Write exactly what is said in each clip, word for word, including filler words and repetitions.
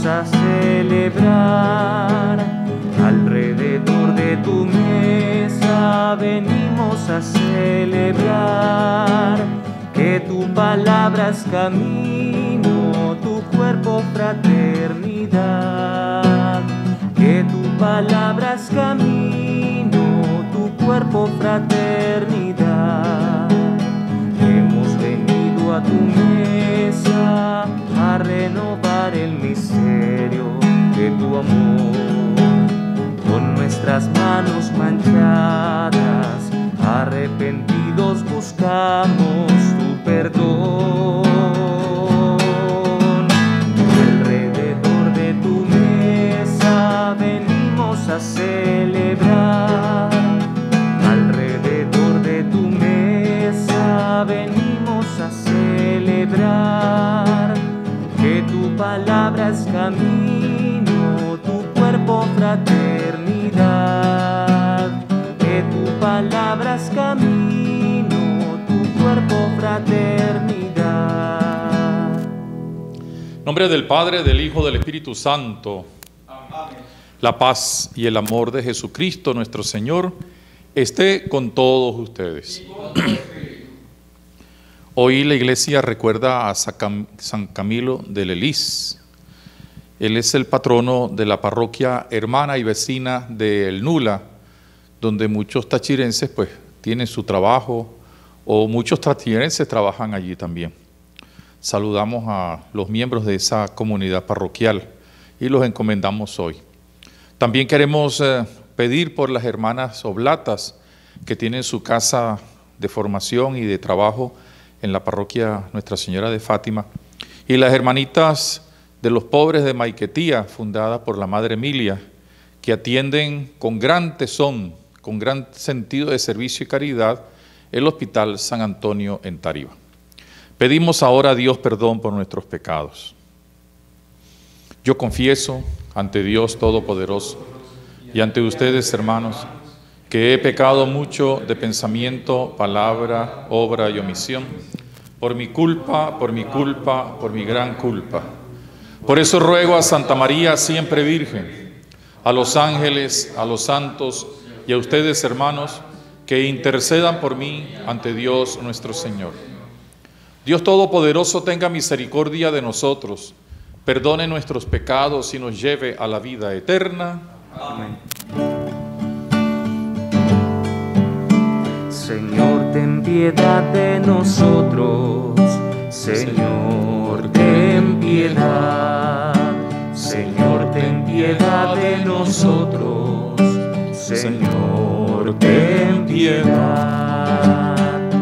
a celebrar. Alrededor de tu mesa venimos a celebrar que tu palabra es camino, tu cuerpo fraternidad. Que tu palabra es camino, tu cuerpo fraternidad. Hemos venido a tu mesa a renovar el misterio de tu amor. Con nuestras manos manchadas, arrepentidos buscamos tu perdón. Alrededor de tu mesa venimos a celebrar. Alrededor de tu mesa venimos a celebrar que tu palabra es camino, tu cuerpo fraternidad. Que tu palabra es camino, tu cuerpo fraternidad. En nombre del Padre, del Hijo, del Espíritu Santo. Amén. La paz y el amor de Jesucristo nuestro Señor esté con todos ustedes. Hoy la iglesia recuerda a San Camilo de Lelis. Él es el patrono de la parroquia hermana y vecina de El Nula, donde muchos tachirenses pues tienen su trabajo, o muchos tachirenses trabajan allí también. Saludamos a los miembros de esa comunidad parroquial y los encomendamos hoy. También queremos eh, pedir por las hermanas oblatas que tienen su casa de formación y de trabajo en la parroquia Nuestra Señora de Fátima, y las hermanitas de los pobres de Maiquetía, fundada por la Madre Emilia, que atienden con gran tesón, con gran sentido de servicio y caridad, el Hospital San Antonio en Tariba. Pedimos ahora a Dios perdón por nuestros pecados. Yo confieso ante Dios Todopoderoso y ante ustedes, hermanos, que he pecado mucho de pensamiento, palabra, obra y omisión, por mi culpa, por mi culpa, por mi gran culpa. Por eso ruego a Santa María, siempre Virgen, a los ángeles, a los santos y a ustedes, hermanos, que intercedan por mí ante Dios nuestro Señor. Dios Todopoderoso tenga misericordia de nosotros, perdone nuestros pecados y nos lleve a la vida eterna. Amén. Señor, ten piedad de nosotros. Señor, ten piedad. Señor, ten piedad de nosotros. Señor, ten piedad.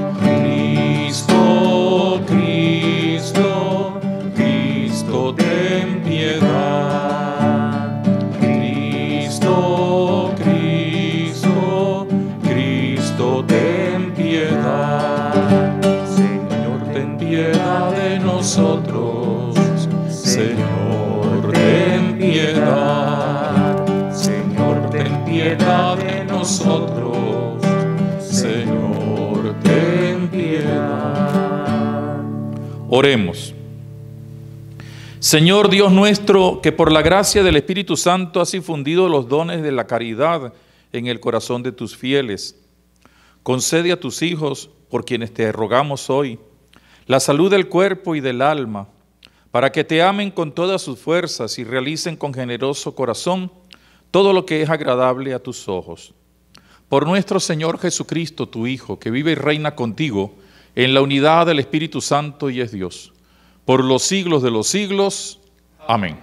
Cristo, Cristo, Cristo, ten piedad. Cristo, Cristo, Cristo, ten piedad. Señor, ten piedad de nosotros. Señor, ten piedad. Señor, ten piedad de nosotros. Señor, ten piedad. Oremos. Señor Dios nuestro, que por la gracia del Espíritu Santo has infundido los dones de la caridad en el corazón de tus fieles, concede a tus hijos, por quienes te rogamos hoy, la salud del cuerpo y del alma, para que te amen con todas sus fuerzas y realicen con generoso corazón todo lo que es agradable a tus ojos. Por nuestro Señor Jesucristo, tu Hijo, que vive y reina contigo en la unidad del Espíritu Santo y es Dios, por los siglos de los siglos. Amén.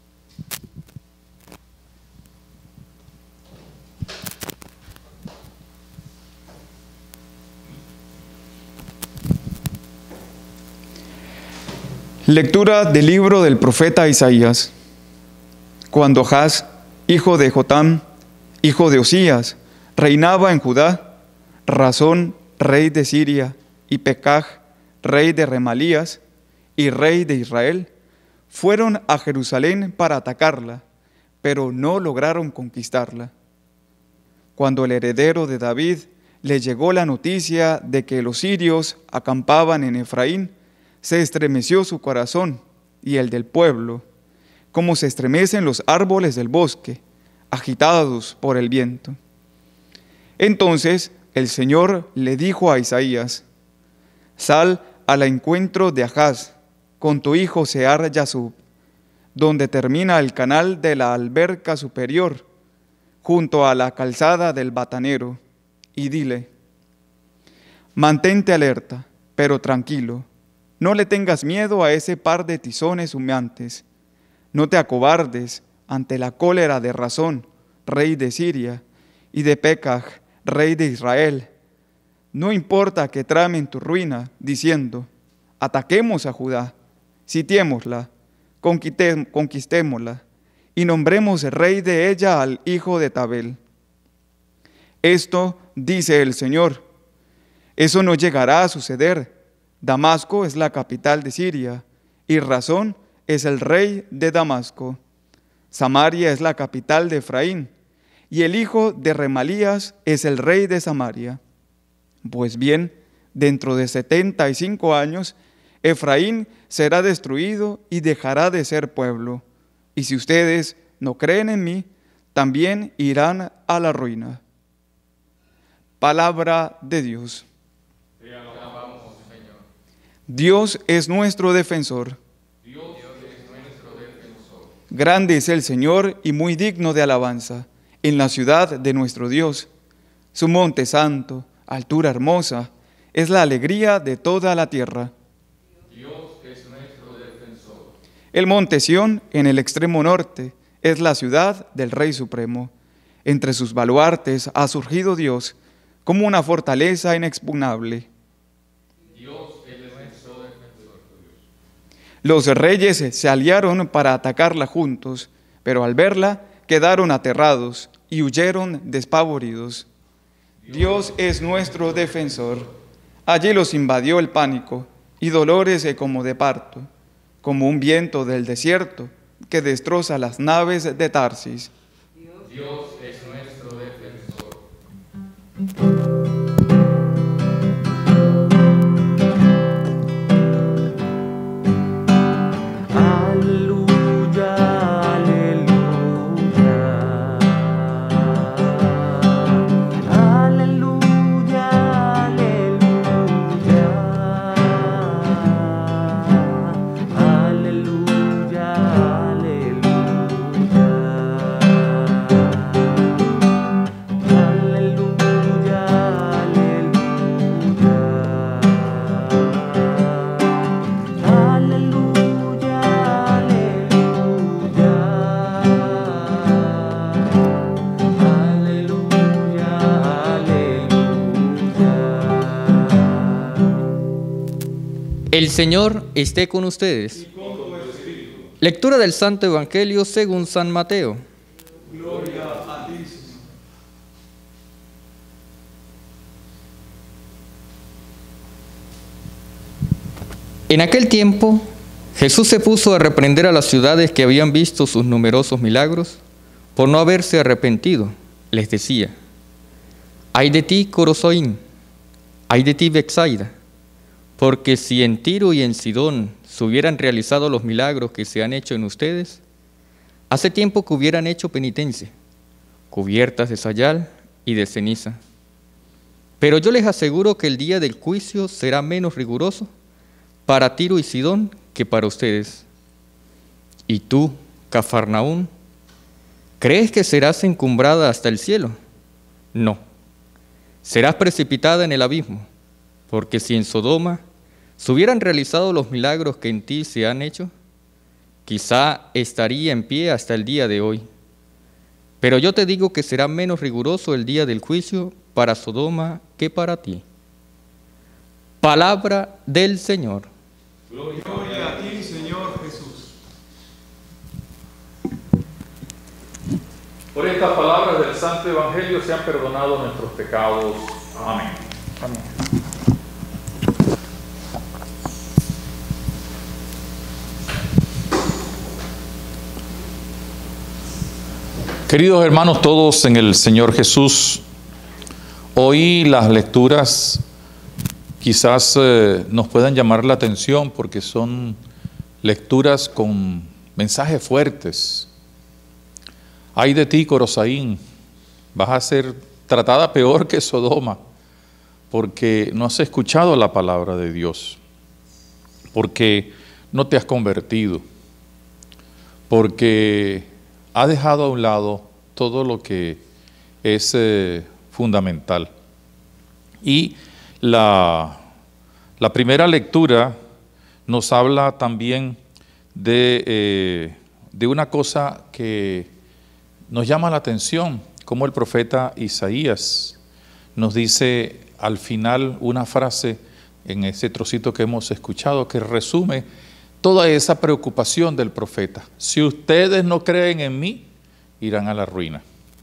Lectura del libro del profeta Isaías. Cuando Ahaz, hijo de Jotam, hijo de Osías, reinaba en Judá, Razón, rey de Siria, y Pekaj, rey de Remalías, y rey de Israel, fueron a Jerusalén para atacarla, pero no lograron conquistarla. Cuando el heredero de David le llegó la noticia de que los sirios acampaban en Efraín, se estremeció su corazón y el del pueblo. como se estremecen los árboles del bosque, agitados por el viento. Entonces el Señor le dijo a Isaías: sal al encuentro de Ahaz con tu hijo Sear-Yasub, donde termina el canal de la alberca superior, junto a la calzada del batanero, y dile: mantente alerta, pero tranquilo, no le tengas miedo a ese par de tizones humeantes, no te acobardes ante la cólera de Razón, rey de Siria, y de Pekaj, rey de Israel. No importa que tramen tu ruina, diciendo: ataquemos a Judá, sitiémosla, conquistémosla, y nombremos rey de ella al hijo de Tabel. Esto dice el Señor: eso no llegará a suceder. Damasco es la capital de Siria, y Razón es el rey de Damasco. Samaria es la capital de Efraín, y el hijo de Remalías es el rey de Samaria. Pues bien, dentro de setenta y cinco años, Efraín será destruido y dejará de ser pueblo. Y si ustedes no creen en mí, también irán a la ruina. Palabra de Dios. Te alabamos, Señor. Dios es nuestro defensor. Dios es nuestro defensor. Grande es el Señor y muy digno de alabanza en la ciudad de nuestro Dios. Su monte santo, altura hermosa, es la alegría de toda la tierra. Dios es nuestro defensor. El monte Sión, en el extremo norte, es la ciudad del Rey Supremo. Entre sus baluartes ha surgido Dios, como una fortaleza inexpugnable. Dios es nuestro defensor. Los reyes se aliaron para atacarla juntos, pero al verla quedaron aterrados y huyeron despavoridos. Dios es nuestro defensor. Allí los invadió el pánico y dolores como de parto, como un viento del desierto que destroza las naves de Tarsis. Dios es nuestro defensor. Aleluya, aleluya. Aleluya, aleluya. Aleluya, aleluya. Aleluya, aleluya. Aleluya, aleluya. Aleluya, aleluya. El Señor esté con ustedes. Lectura del Santo Evangelio según San Mateo. Gloria a ti, Señor. En aquel tiempo, Jesús se puso a reprender a las ciudades que habían visto sus numerosos milagros por no haberse arrepentido. Les decía: ay de ti, Corozoín, ay de ti, Betsaida, porque si en Tiro y en Sidón se hubieran realizado los milagros que se han hecho en ustedes, hace tiempo que hubieran hecho penitencia, cubiertas de sayal y de ceniza. Pero yo les aseguro que el día del juicio será menos riguroso para Tiro y Sidón que para ustedes. Y tú, Cafarnaún, ¿crees que serás encumbrada hasta el cielo? No, serás precipitada en el abismo, porque si en Sodoma se hubieran realizado los milagros que en ti se han hecho, quizá estaría en pie hasta el día de hoy. Pero yo te digo que será menos riguroso el día del juicio para Sodoma que para ti. Palabra del Señor. Gloria a ti, Señor Jesús. Por estas palabras del Santo Evangelio sean perdonados nuestros pecados. Amén. Amén. Queridos hermanos todos en el Señor Jesús, hoy las lecturas quizás eh, nos puedan llamar la atención porque son lecturas con mensajes fuertes. Ay de ti, Corosaín, vas a ser tratada peor que Sodoma, porque no has escuchado la palabra de Dios, porque no te has convertido, porque has dejado a un lado todo lo que es eh, fundamental. Y la, la primera lectura nos habla también de, eh, de una cosa que nos llama la atención, como el profeta Isaías nos dice al final una frase en ese trocito que hemos escuchado que resume toda esa preocupación del profeta. Si ustedes no creen en mí, irán a la ruina.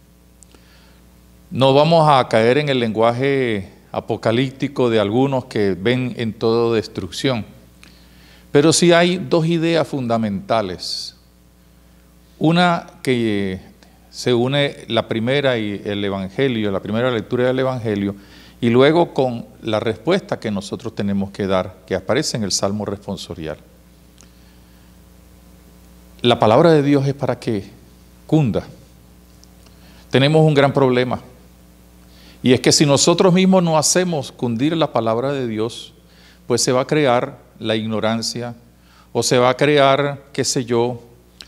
No vamos a caer en el lenguaje apocalíptico de algunos que ven en todo destrucción, pero sí hay dos ideas fundamentales. Una que se une la primera y el Evangelio, la primera lectura del Evangelio, y luego con la respuesta que nosotros tenemos que dar, que aparece en el Salmo responsorial. La palabra de Dios es para que cunda. Tenemos un gran problema, y es que si nosotros mismos no hacemos cundir la palabra de Dios, pues se va a crear la ignorancia, o se va a crear, qué sé yo,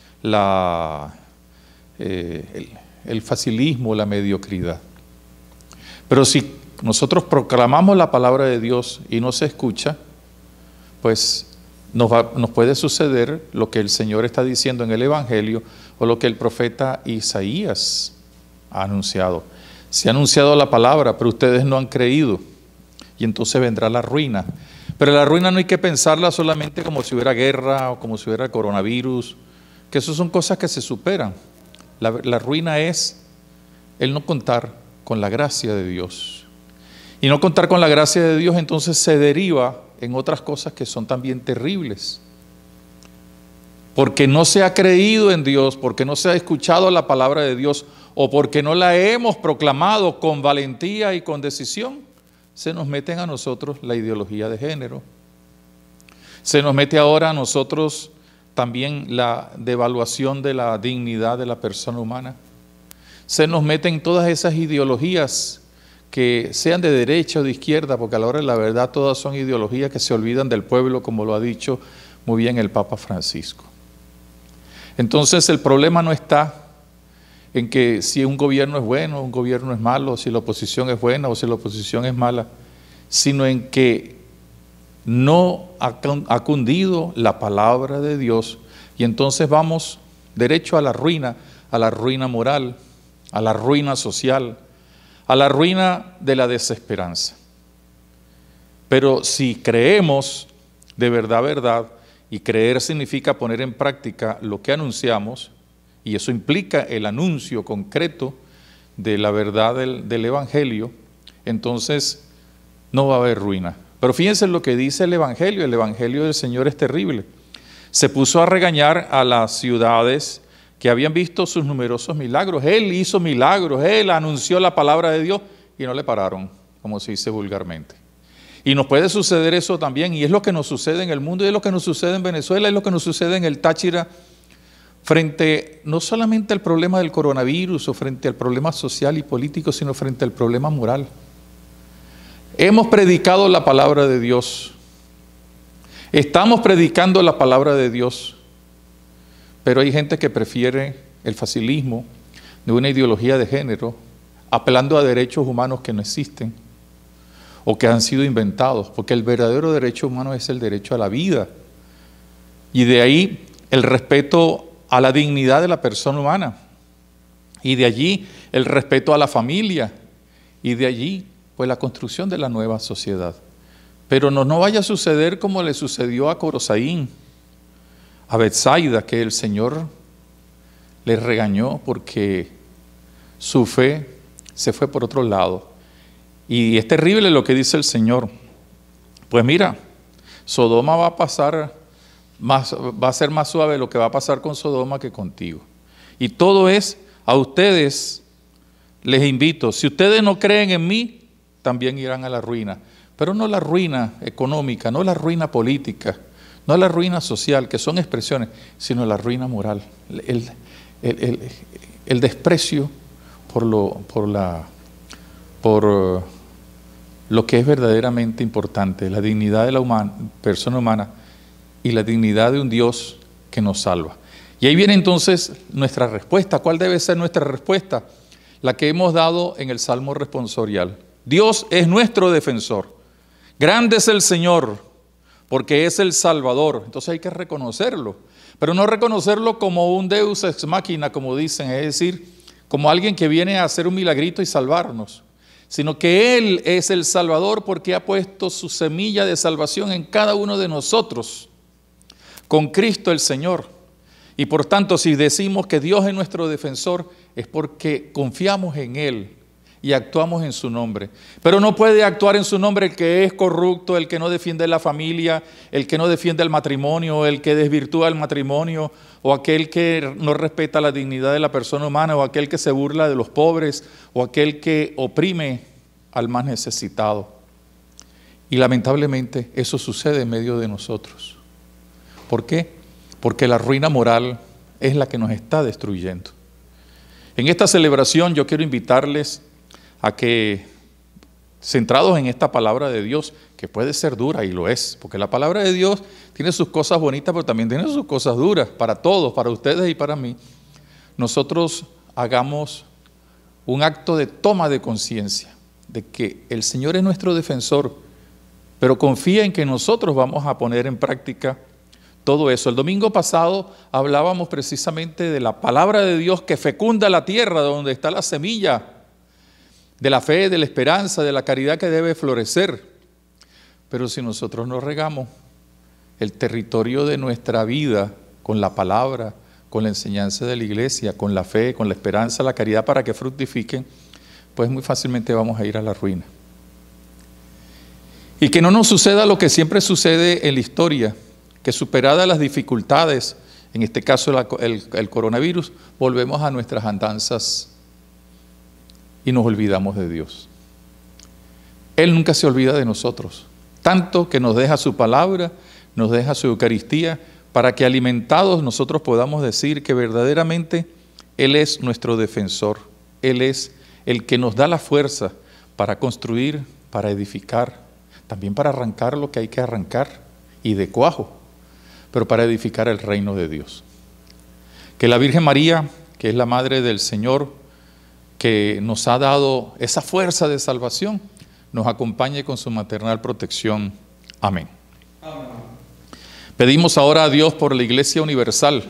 la, eh, el, el facilismo, la mediocridad. Pero si nosotros proclamamos la palabra de Dios y no se escucha, pues nos, va, nos puede suceder lo que el Señor está diciendo en el Evangelio o lo que el profeta Isaías ha anunciado. Se ha anunciado la palabra, pero ustedes no han creído, y entonces vendrá la ruina. Pero la ruina no hay que pensarla solamente como si hubiera guerra o como si hubiera coronavirus, que eso son cosas que se superan. La, la ruina es el no contar con la gracia de Dios. Y no contar con la gracia de Dios entonces se deriva en otras cosas que son también terribles. Porque no se ha creído en Dios, porque no se ha escuchado la palabra de Dios, o porque no la hemos proclamado con valentía y con decisión, se nos mete a nosotros la ideología de género. Se nos mete ahora a nosotros también la devaluación de la dignidad de la persona humana. Se nos meten todas esas ideologías que sean de derecha o de izquierda, porque a la hora de la verdad todas son ideologías que se olvidan del pueblo, como lo ha dicho muy bien el Papa Francisco. Entonces el problema no está en que si un gobierno es bueno, un gobierno es malo, si la oposición es buena o si la oposición es mala, sino en que no ha cundido la palabra de Dios, y entonces vamos derecho a la ruina, a la ruina moral, a la ruina social, a la ruina de la desesperanza. Pero si creemos de verdad, verdad, y creer significa poner en práctica lo que anunciamos, y eso implica el anuncio concreto de la verdad del, del Evangelio, entonces no va a haber ruina. Pero fíjense lo que dice el Evangelio, el Evangelio del Señor es terrible. Se puso a regañar a las ciudades que habían visto sus numerosos milagros. Él hizo milagros, Él anunció la palabra de Dios y no le pararon, como se dice vulgarmente. Y nos puede suceder eso también, y es lo que nos sucede en el mundo, y es lo que nos sucede en Venezuela, es lo que nos sucede en el Táchira, frente no solamente al problema del coronavirus o frente al problema social y político, sino frente al problema moral. Hemos predicado la palabra de Dios, estamos predicando la palabra de Dios, pero hay gente que prefiere el facilismo de una ideología de género, apelando a derechos humanos que no existen o que han sido inventados, porque el verdadero derecho humano es el derecho a la vida, y de ahí el respeto a la dignidad de la persona humana, y de allí el respeto a la familia, y de allí pues la construcción de la nueva sociedad. Pero no, no vaya a suceder como le sucedió a Corosaín, a Betsaida, que el Señor le regañó porque su fe se fue por otro lado. Y es terrible lo que dice el Señor. Pues mira, Sodoma va a pasar más, va a ser más suave lo que va a pasar con Sodoma que contigo. Y todo es, a ustedes les invito, si ustedes no creen en mí, también irán a la ruina. Pero no la ruina económica, no la ruina política, No la ruina social, que son expresiones, sino la ruina moral. El, el, el, el desprecio por lo, por la, por lo que es verdaderamente importante, la dignidad de la humana, persona humana y la dignidad de un Dios que nos salva. Y ahí viene entonces nuestra respuesta. ¿Cuál debe ser nuestra respuesta? La que hemos dado en el Salmo responsorial. Dios es nuestro defensor. Grande es el Señor, porque es el Salvador. Entonces hay que reconocerlo, pero no reconocerlo como un Deus ex machina, como dicen, es decir, como alguien que viene a hacer un milagrito y salvarnos, sino que Él es el Salvador porque ha puesto su semilla de salvación en cada uno de nosotros, con Cristo el Señor. Y por tanto, si decimos que Dios es nuestro defensor, es porque confiamos en Él y actuamos en su nombre. Pero no puede actuar en su nombre el que es corrupto, el que no defiende la familia, el que no defiende el matrimonio, el que desvirtúa el matrimonio, o aquel que no respeta la dignidad de la persona humana, o aquel que se burla de los pobres, o aquel que oprime al más necesitado. Y lamentablemente eso sucede en medio de nosotros. ¿Por qué? Porque la ruina moral es la que nos está destruyendo. En esta celebración yo quiero invitarles a que, centrados en esta palabra de Dios, que puede ser dura y lo es, porque la palabra de Dios tiene sus cosas bonitas, pero también tiene sus cosas duras, para todos, para ustedes y para mí. Nosotros hagamos un acto de toma de conciencia, de que el Señor es nuestro defensor, pero confía en que nosotros vamos a poner en práctica todo eso. El domingo pasado hablábamos precisamente de la palabra de Dios que fecunda la tierra, donde está la semilla de la fe, de la esperanza, de la caridad que debe florecer. Pero si nosotros no regamos el territorio de nuestra vida con la palabra, con la enseñanza de la iglesia, con la fe, con la esperanza, la caridad para que fructifiquen, pues muy fácilmente vamos a ir a la ruina. Y que no nos suceda lo que siempre sucede en la historia, que superadas las dificultades, en este caso la, el, el coronavirus, volvemos a nuestras andanzas y nos olvidamos de Dios. Él nunca se olvida de nosotros, tanto que nos deja su palabra, nos deja su Eucaristía, para que alimentados nosotros podamos decir que verdaderamente Él es nuestro defensor, Él es el que nos da la fuerza para construir, para edificar, también para arrancar lo que hay que arrancar, y de cuajo, pero para edificar el reino de Dios. Que la Virgen María, que es la Madre del Señor, que nos ha dado esa fuerza de salvación, nos acompañe con su maternal protección. Amén. Amén. Pedimos ahora a Dios por la Iglesia Universal,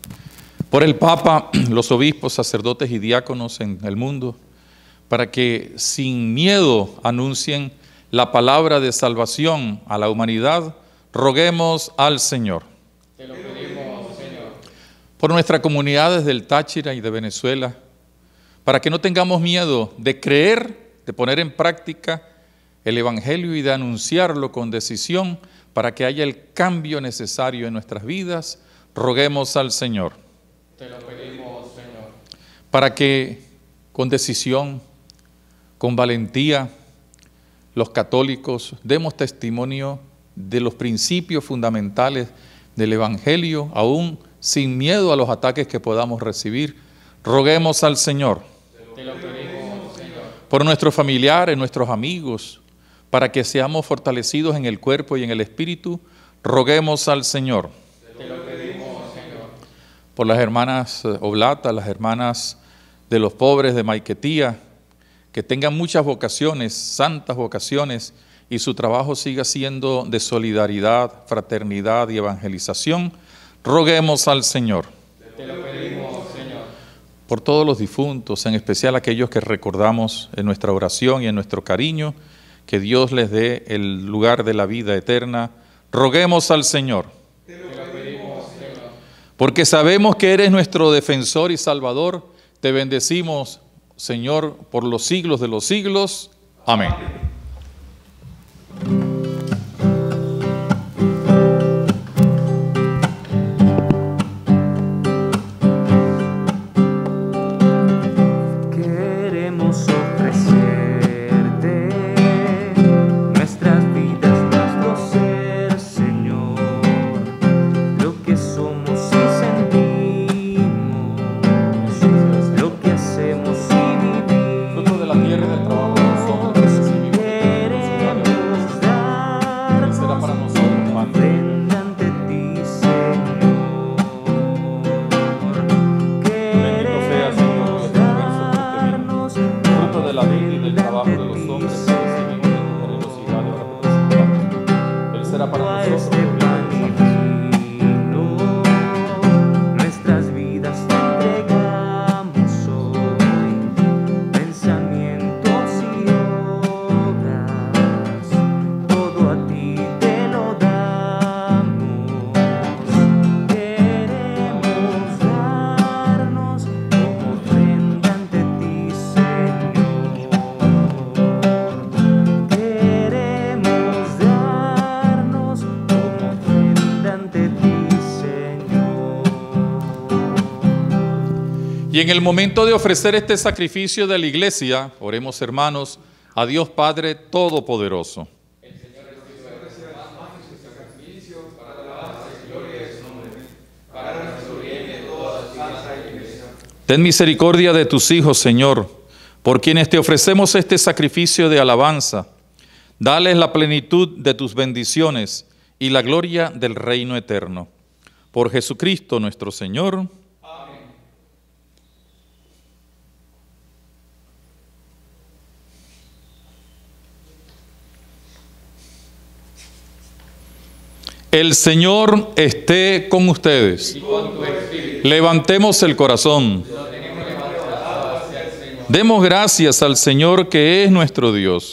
por el Papa, los obispos, sacerdotes y diáconos en el mundo, para que sin miedo anuncien la palabra de salvación a la humanidad. Roguemos al Señor. Te lo pedimos, Señor. Por nuestras comunidades del Táchira y de Venezuela, para que no tengamos miedo de creer, de poner en práctica el Evangelio y de anunciarlo con decisión, para que haya el cambio necesario en nuestras vidas. Roguemos al Señor. Te lo pedimos, Señor. Para que con decisión, con valentía, los católicos demos testimonio de los principios fundamentales del Evangelio, aún sin miedo a los ataques que podamos recibir. Roguemos al Señor. Te lo pedimos, Señor. Por nuestros familiares, nuestros amigos, para que seamos fortalecidos en el cuerpo y en el espíritu. Roguemos al Señor. Te lo pedimos, Señor. Por las hermanas oblatas, las hermanas de los pobres de Maiquetía, que tengan muchas vocaciones, santas vocaciones, y su trabajo siga siendo de solidaridad, fraternidad y evangelización. Roguemos al Señor. Te lo pedimos, Señor. Por todos los difuntos, en especial aquellos que recordamos en nuestra oración y en nuestro cariño, que Dios les dé el lugar de la vida eterna. Roguemos al Señor. Te lo pedimos, Señor. Porque sabemos que eres nuestro defensor y salvador, te bendecimos, Señor, por los siglos de los siglos. Amén. Y en el momento de ofrecer este sacrificio de la iglesia, oremos, hermanos, a Dios Padre Todopoderoso. Ten misericordia de tus hijos, Señor, por quienes te ofrecemos este sacrificio de alabanza. Dales la plenitud de tus bendiciones y la gloria del reino eterno. Por Jesucristo nuestro Señor. Amén. El Señor esté con ustedes. Y con tu espíritu. Levantemos el corazón. Demos gracias al Señor, que es nuestro Dios.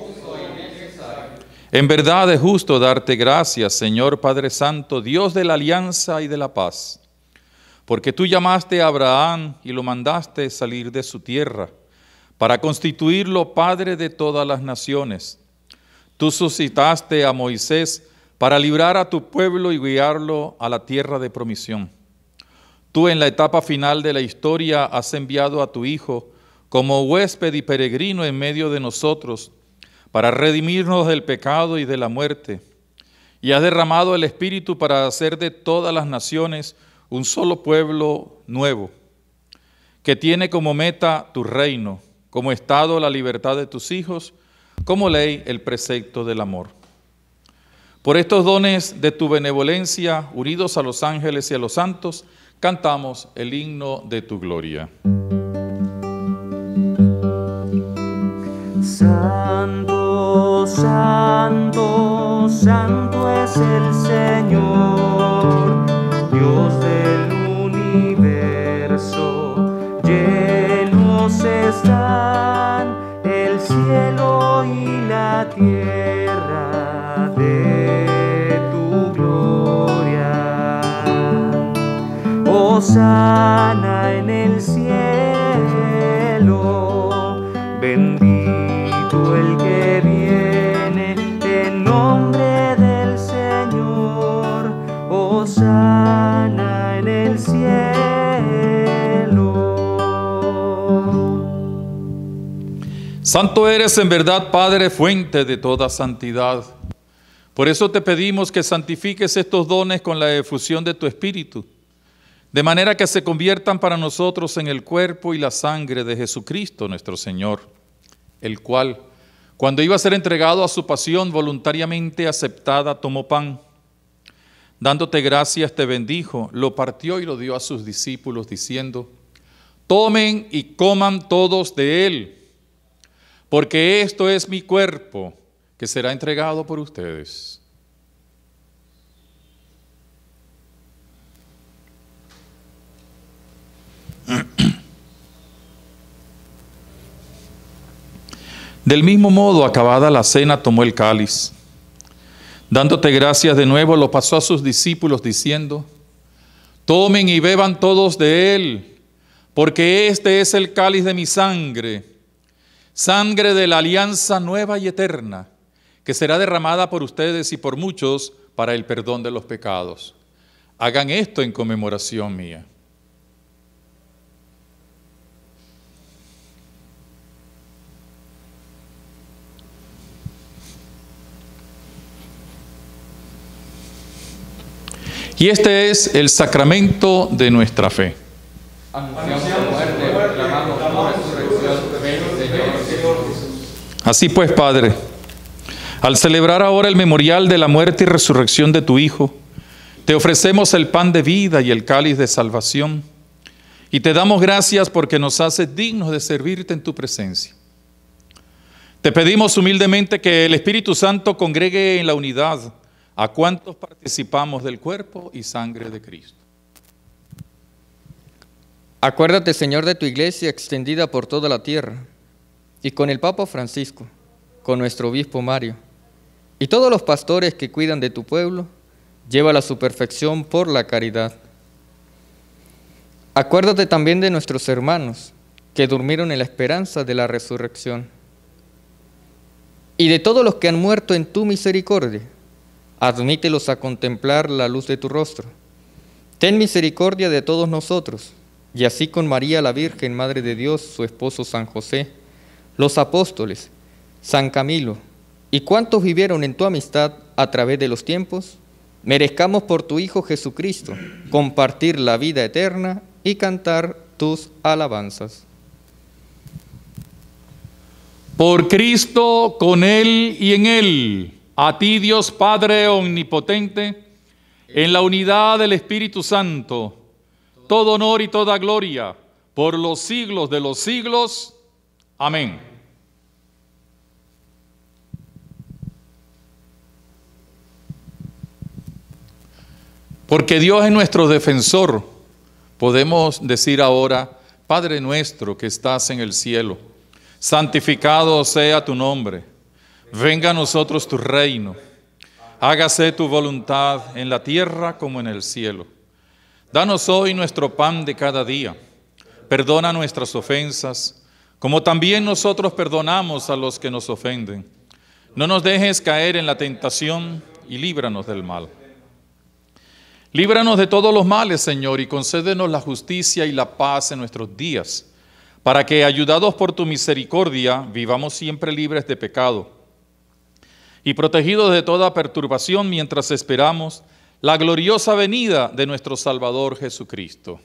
En verdad es justo darte gracias, Señor Padre Santo, Dios de la alianza y de la paz, porque tú llamaste a Abraham y lo mandaste salir de su tierra para constituirlo Padre de todas las naciones. Tú suscitaste a Moisés para librar a tu pueblo y guiarlo a la tierra de promisión. Tú, en la etapa final de la historia, has enviado a tu Hijo como huésped y peregrino en medio de nosotros, para redimirnos del pecado y de la muerte, y has derramado el Espíritu para hacer de todas las naciones un solo pueblo nuevo, que tiene como meta tu reino, como estado la libertad de tus hijos, como ley el precepto del amor. Por estos dones de tu benevolencia, unidos a los ángeles y a los santos, cantamos el himno de tu gloria. Santo, santo, santo es el Señor, Dios del universo. Llenos están el cielo y la tierra de tu gloria. Hosana en el cielo, bendito el que viene en nombre del Señor. Hosana en el cielo. Santo eres en verdad, Padre, fuente de toda santidad. Por eso te pedimos que santifiques estos dones con la efusión de tu Espíritu, de manera que se conviertan para nosotros en el cuerpo y la sangre de Jesucristo nuestro Señor, el cual, cuando iba a ser entregado a su pasión voluntariamente aceptada, tomó pan. Dándote gracias, te bendijo, lo partió y lo dio a sus discípulos, diciendo: tomen y coman todos de él, porque esto es mi cuerpo, que será entregado por ustedes. Del mismo modo, acabada la cena, tomó el cáliz. Dándote gracias de nuevo, lo pasó a sus discípulos, diciendo: tomen y beban todos de él, porque este es el cáliz de mi sangre, sangre de la alianza nueva y eterna, que será derramada por ustedes y por muchos para el perdón de los pecados. Hagan esto en conmemoración mía. Y este es el sacramento de nuestra fe. Así pues, Padre, al celebrar ahora el memorial de la muerte y resurrección de tu Hijo, te ofrecemos el pan de vida y el cáliz de salvación, y te damos gracias porque nos haces dignos de servirte en tu presencia. Te pedimos humildemente que el Espíritu Santo congregue en la unidad a cuantos participamos del cuerpo y sangre de Cristo. Acuérdate, Señor, de tu iglesia extendida por toda la tierra, y con el Papa Francisco, con nuestro obispo Mario, y todos los pastores que cuidan de tu pueblo, llévala a su perfección por la caridad. Acuérdate también de nuestros hermanos que durmieron en la esperanza de la resurrección, y de todos los que han muerto en tu misericordia. Admítelos a contemplar la luz de tu rostro. Ten misericordia de todos nosotros, y así con María la Virgen, Madre de Dios, su esposo San José, los apóstoles, San Camilo, y cuantos vivieron en tu amistad a través de los tiempos, merezcamos por tu Hijo Jesucristo compartir la vida eterna y cantar tus alabanzas. Por Cristo, con Él y en Él, a ti Dios Padre omnipotente, en la unidad del Espíritu Santo, todo honor y toda gloria por los siglos de los siglos. Amén. Porque Dios es nuestro defensor, podemos decir ahora: Padre nuestro que estás en el cielo, santificado sea tu nombre. Venga a nosotros tu reino. Hágase tu voluntad en la tierra como en el cielo. Danos hoy nuestro pan de cada día. Perdona nuestras ofensas, como también nosotros perdonamos a los que nos ofenden. No nos dejes caer en la tentación y líbranos del mal. Líbranos de todos los males, Señor, y concédenos la justicia y la paz en nuestros días, para que, ayudados por tu misericordia, vivamos siempre libres de pecado y protegidos de toda perturbación mientras esperamos la gloriosa venida de nuestro Salvador Jesucristo.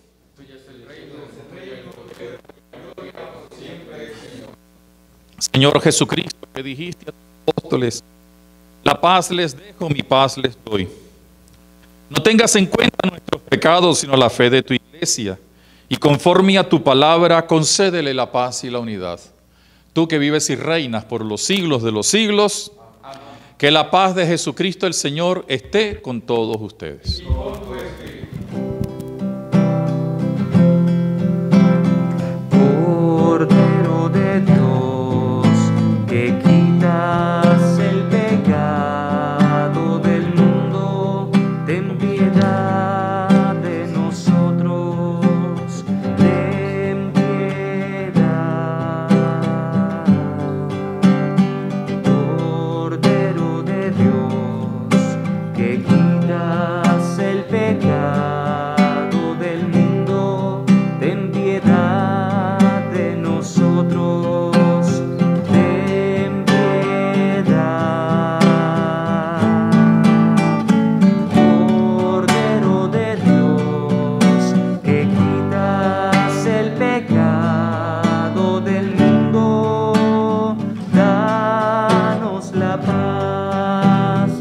Señor Jesucristo, que dijiste a tus apóstoles: la paz les dejo, mi paz les doy. No tengas en cuenta nuestros pecados, sino la fe de tu iglesia, y conforme a tu palabra, concédele la paz y la unidad. Tú que vives y reinas por los siglos de los siglos, que la paz de Jesucristo el Señor esté con todos ustedes. Cordero de Dios, que quitas el pecado del mundo, ten piedad de nosotros, ten piedad. Cordero de Dios, que quitas el pecado del mundo, ten piedad de nosotros, ten piedad. Cordero de Dios, que quitas el pecado del mundo, danos la paz,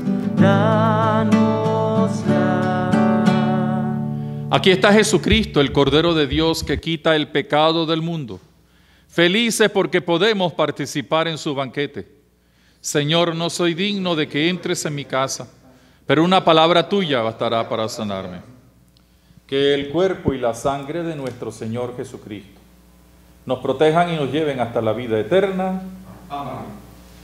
danosla. Aquí está Jesucristo, el Cordero de Dios que quita el pecado del mundo. Felices porque podemos participar en su banquete. Señor, no soy digno de que entres en mi casa, pero una palabra tuya bastará para sanarme. Que el cuerpo y la sangre de nuestro Señor Jesucristo nos protejan y nos lleven hasta la vida eterna. Amén.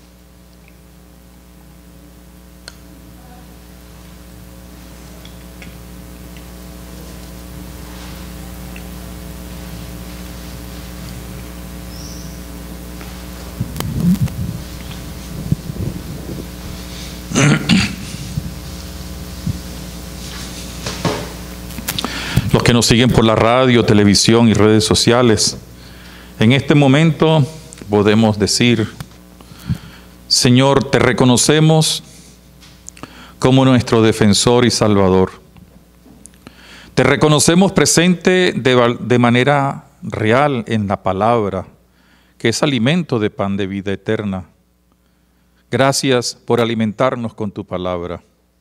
Los que nos siguen por la radio, televisión y redes sociales, en este momento podemos decir: Señor, te reconocemos como nuestro defensor y salvador. Te reconocemos presente de, de manera real en la palabra, que es alimento de pan de vida eterna. Gracias por alimentarnos con tu palabra.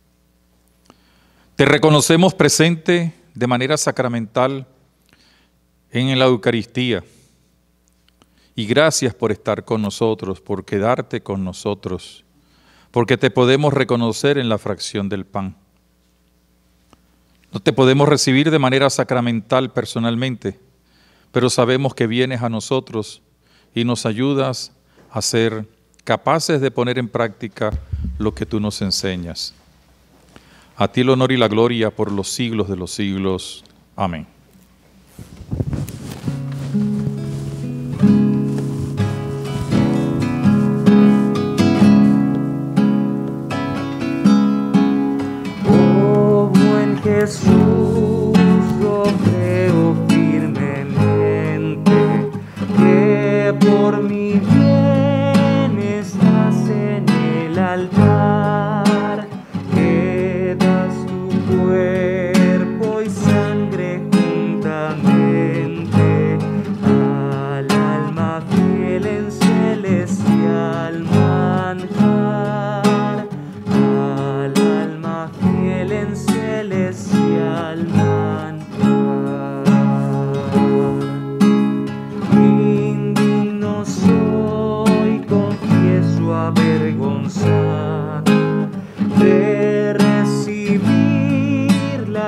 Te reconocemos presente de manera sacramental en la Eucaristía. Y gracias por estar con nosotros, por quedarte con nosotros, porque te podemos reconocer en la fracción del pan. No te podemos recibir de manera sacramental personalmente, pero sabemos que vienes a nosotros y nos ayudas a ser capaces de poner en práctica lo que tú nos enseñas. A ti el honor y la gloria por los siglos de los siglos. Amén. Oh buen Jesús, yo creo firmemente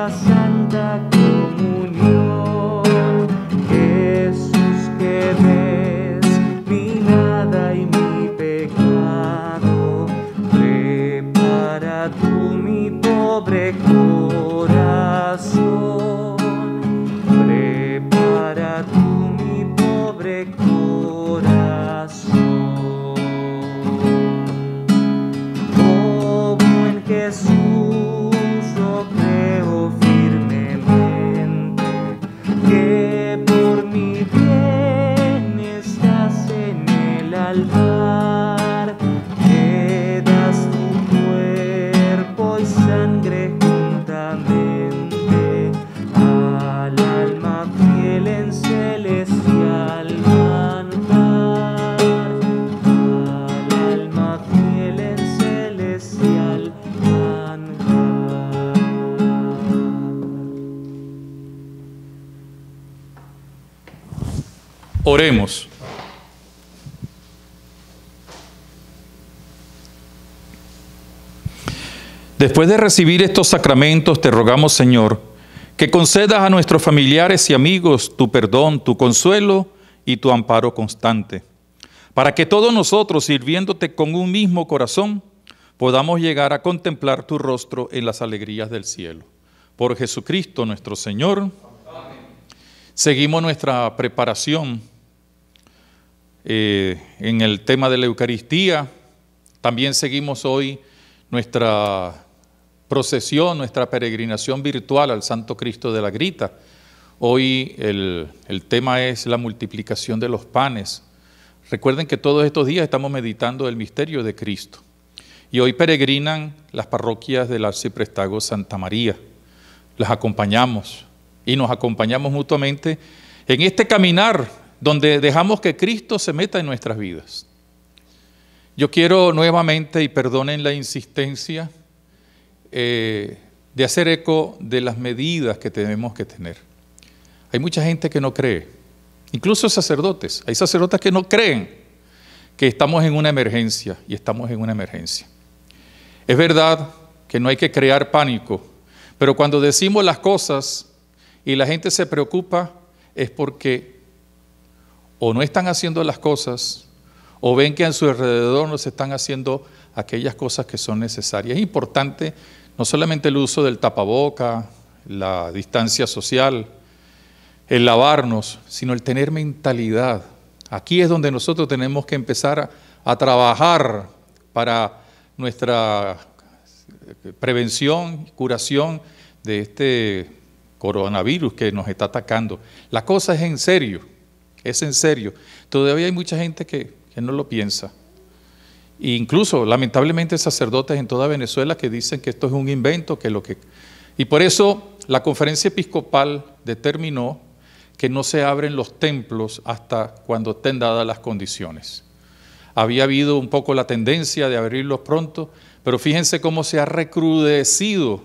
la Santa Comunión. Jesús, que ves mi nada y mi pecado, prepara tú mi pobre corazón, prepara tú mi pobre corazón. Oh buen Jesús, yo creo firmemente que por mi bien estás en el altar, que das tu cuerpo y sangre juntamente al alma fiel en celestial manjar, al alma fiel en celestial manjar. Oremos. Después de recibir estos sacramentos, te rogamos, Señor, que concedas a nuestros familiares y amigos tu perdón, tu consuelo y tu amparo constante, para que todos nosotros, sirviéndote con un mismo corazón, podamos llegar a contemplar tu rostro en las alegrías del cielo. Por Jesucristo nuestro Señor. Amén. Seguimos nuestra preparación eh, en el tema de la Eucaristía. También seguimos hoy nuestra procesión, nuestra peregrinación virtual al Santo Cristo de la Grita. Hoy el, el tema es la multiplicación de los panes. Recuerden que todos estos días estamos meditando el misterio de Cristo. Y hoy peregrinan las parroquias del Arciprestazgo Santa María. Las acompañamos y nos acompañamos mutuamente en este caminar donde dejamos que Cristo se meta en nuestras vidas. Yo quiero nuevamente, y perdonen la insistencia, eh, de hacer eco de las medidas que tenemos que tener. Hay mucha gente que no cree, incluso sacerdotes. Hay sacerdotes que no creen que estamos en una emergencia, y estamos en una emergencia. Es verdad que no hay que crear pánico, pero cuando decimos las cosas y la gente se preocupa, es porque o no están haciendo las cosas, o ven que a su alrededor no se están haciendo aquellas cosas que son necesarias. Es importante no solamente el uso del tapaboca, la distancia social, el lavarnos, sino el tener mentalidad. Aquí es donde nosotros tenemos que empezar a, a trabajar para nuestra prevención, curación de este coronavirus que nos está atacando. La cosa es en serio, es en serio. Todavía hay mucha gente que, que no lo piensa. E incluso, lamentablemente, sacerdotes en toda Venezuela que dicen que esto es un invento, que lo que... Y por eso la Conferencia Episcopal determinó que no se abren los templos hasta cuando estén dadas las condiciones. Había habido un poco la tendencia de abrirlos pronto, pero fíjense cómo se ha recrudecido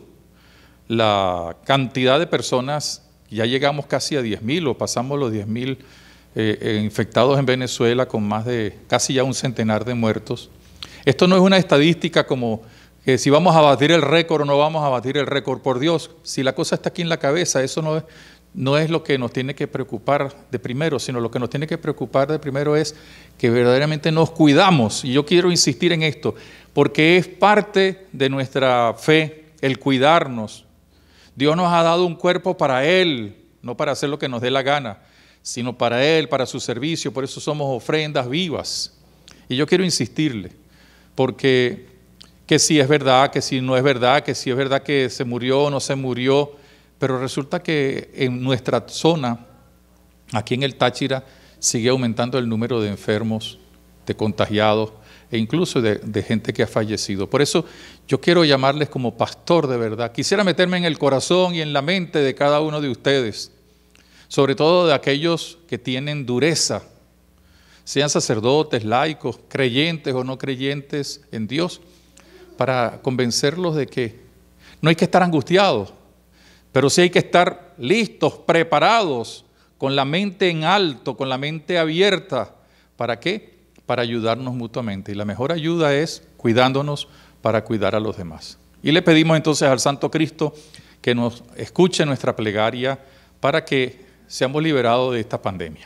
la cantidad de personas. Ya llegamos casi a diez mil o pasamos los diez mil eh, infectados en Venezuela, con más de casi ya un centenar de muertos. Esto no es una estadística como que si vamos a batir el récord o no vamos a batir el récord. Por Dios, si la cosa está aquí en la cabeza, eso no es, no es lo que nos tiene que preocupar de primero, sino lo que nos tiene que preocupar de primero es que verdaderamente nos cuidamos. Y yo quiero insistir en esto, porque es parte de nuestra fe el cuidarnos. Dios nos ha dado un cuerpo para Él, no para hacer lo que nos dé la gana, sino para Él, para su servicio. Por eso somos ofrendas vivas. Y yo quiero insistirle, porque que si es verdad, que si no es verdad, que si es verdad que se murió o no se murió, pero resulta que en nuestra zona, aquí en el Táchira, sigue aumentando el número de enfermos, de contagiados e incluso de, de gente que ha fallecido. Por eso yo quiero llamarles como pastor de verdad. Quisiera meterme en el corazón y en la mente de cada uno de ustedes, sobre todo de aquellos que tienen dureza, sean sacerdotes, laicos, creyentes o no creyentes en Dios, para convencerlos de que no hay que estar angustiados, pero sí hay que estar listos, preparados, con la mente en alto, con la mente abierta. ¿Para qué? Para ayudarnos mutuamente. Y la mejor ayuda es cuidándonos para cuidar a los demás. Y le pedimos entonces al Santo Cristo que nos escuche nuestra plegaria para que seamos liberados de esta pandemia.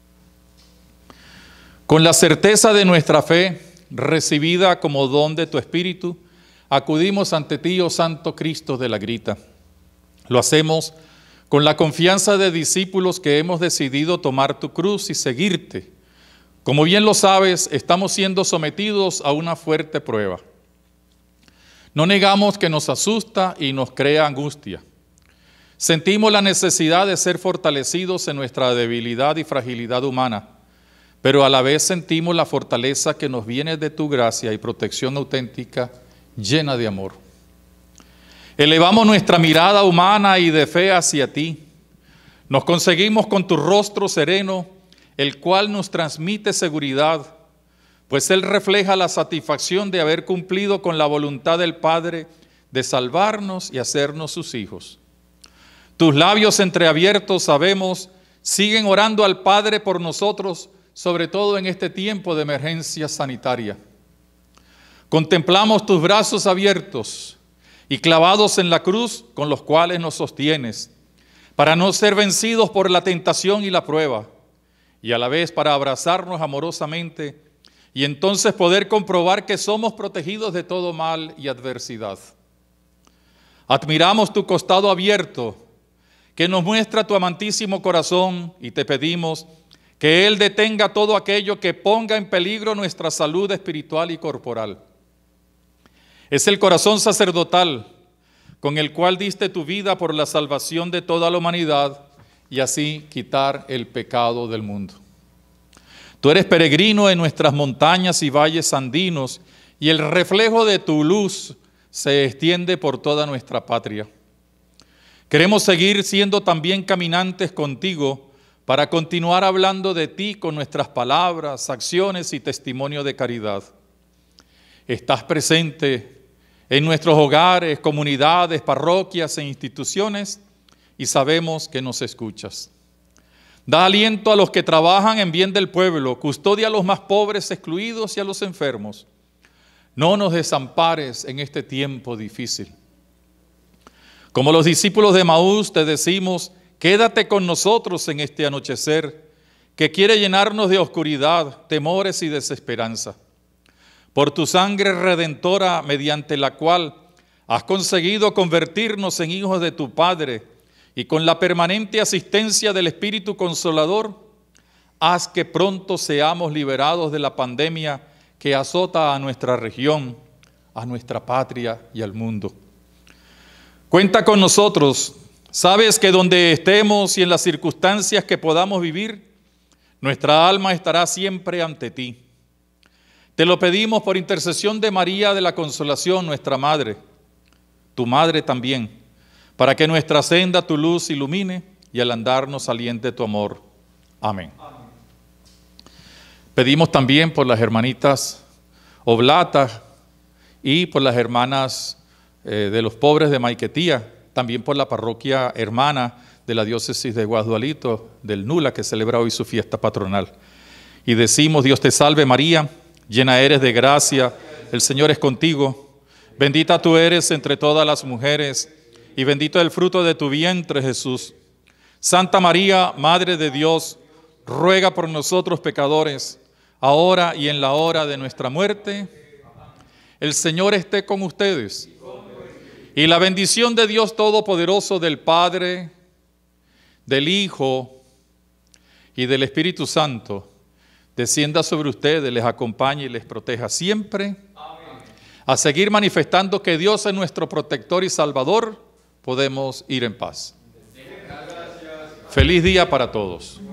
Con la certeza de nuestra fe, recibida como don de tu Espíritu, acudimos ante ti, oh Santo Cristo de la Grita. Lo hacemos con la confianza de discípulos que hemos decidido tomar tu cruz y seguirte. Como bien lo sabes, estamos siendo sometidos a una fuerte prueba. No negamos que nos asusta y nos crea angustia. Sentimos la necesidad de ser fortalecidos en nuestra debilidad y fragilidad humana, pero a la vez sentimos la fortaleza que nos viene de tu gracia y protección auténtica, llena de amor. Elevamos nuestra mirada humana y de fe hacia ti. Nos conseguimos con tu rostro sereno, el cual nos transmite seguridad, pues Él refleja la satisfacción de haber cumplido con la voluntad del Padre de salvarnos y hacernos sus hijos. Tus labios entreabiertos, sabemos, siguen orando al Padre por nosotros, sobre todo en este tiempo de emergencia sanitaria. Contemplamos tus brazos abiertos y clavados en la cruz con los cuales nos sostienes, para no ser vencidos por la tentación y la prueba, y a la vez para abrazarnos amorosamente y entonces poder comprobar que somos protegidos de todo mal y adversidad. Admiramos tu costado abierto, que nos muestra tu amantísimo corazón, y te pedimos que Él detenga todo aquello que ponga en peligro nuestra salud espiritual y corporal. Es el corazón sacerdotal con el cual diste tu vida por la salvación de toda la humanidad y así quitar el pecado del mundo. Tú eres peregrino en nuestras montañas y valles andinos, y el reflejo de tu luz se extiende por toda nuestra patria. Queremos seguir siendo también caminantes contigo para continuar hablando de ti con nuestras palabras, acciones y testimonio de caridad. Estás presente en nuestros hogares, comunidades, parroquias e instituciones, y sabemos que nos escuchas. Da aliento a los que trabajan en bien del pueblo, custodia a los más pobres, excluidos y a los enfermos. No nos desampares en este tiempo difícil. Como los discípulos de Emaús te decimos, quédate con nosotros en este anochecer que quiere llenarnos de oscuridad, temores y desesperanza. Por tu sangre redentora, mediante la cual has conseguido convertirnos en hijos de tu Padre, y con la permanente asistencia del Espíritu Consolador, haz que pronto seamos liberados de la pandemia que azota a nuestra región, a nuestra patria y al mundo. Cuenta con nosotros. Sabes que donde estemos y en las circunstancias que podamos vivir, nuestra alma estará siempre ante ti. Te lo pedimos por intercesión de María de la Consolación, nuestra Madre, tu Madre también, para que nuestra senda tu luz ilumine y al andar nos aliente tu amor. Amén. Amén. Pedimos también por las hermanitas oblatas y por las hermanas eh, de los pobres de Maiquetía, también por la parroquia hermana de la diócesis de Guasdualito, del Nula, que celebra hoy su fiesta patronal. Y decimos, Dios te salve María, llena eres de gracia, el Señor es contigo, bendita tú eres entre todas las mujeres, y bendito el fruto de tu vientre, Jesús. Santa María, Madre de Dios, ruega por nosotros pecadores, ahora y en la hora de nuestra muerte. El Señor esté con ustedes. Y la bendición de Dios Todopoderoso, del Padre, del Hijo y del Espíritu Santo, descienda sobre ustedes, les acompañe y les proteja siempre. Amén. A seguir manifestando que Dios es nuestro protector y salvador, podemos ir en paz. Feliz día para todos.